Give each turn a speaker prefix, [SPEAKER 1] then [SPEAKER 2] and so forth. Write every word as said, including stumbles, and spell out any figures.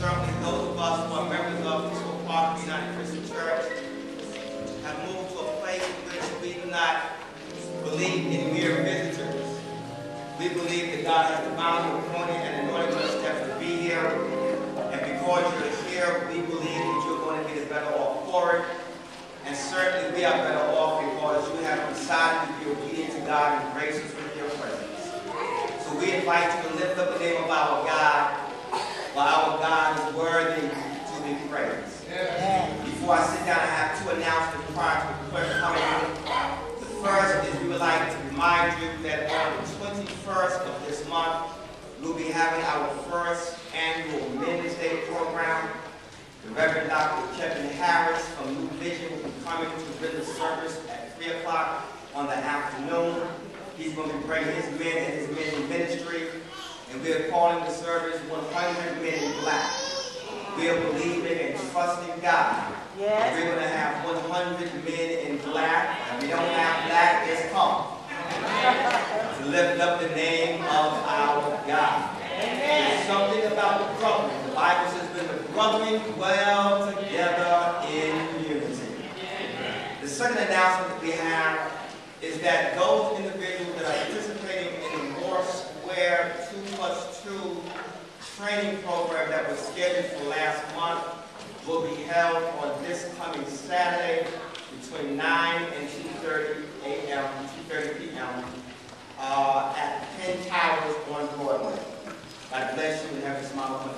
[SPEAKER 1] certainly those of us who are members of Eastwood Park United Christian Church have moved to a place in which we do not believe in mere visitors. We believe that God has divinely appointed and anointed us to be here, and because you're here, we believe that you're going to get better off for it. And certainly we are better off because you have decided to be obedient to God and grace us with your presence. So we invite you to lift up the name of our God, for our God is worthy to be praised. Yeah. Before I sit down, I have two announcements prior to the prayer coming in. The first is we would like to remind you that on the twenty-first of this month, we'll be having our first annual Men's Day program. The Reverend Doctor Kevin Harris from New Vision will be coming to render service at three o'clock on the afternoon. He's going to be bringing his men and his men in ministry, and we are calling the service one hundred Men in Black. We are believing and trusting God. Yes. We're going to have one hundred men in black. If we don't have black, it's come. To lift up the name of our God. There's something about the brethren. The Bible says, when the brethren dwell together in unity. The second announcement that we have is that those individuals that are participating in the Moore Square two plus two training program that was scheduled for last month will be held on this coming Saturday between nine and two thirty a m two thirty p m Uh, at Penn Towers on Broadway. God bless you and have a smile on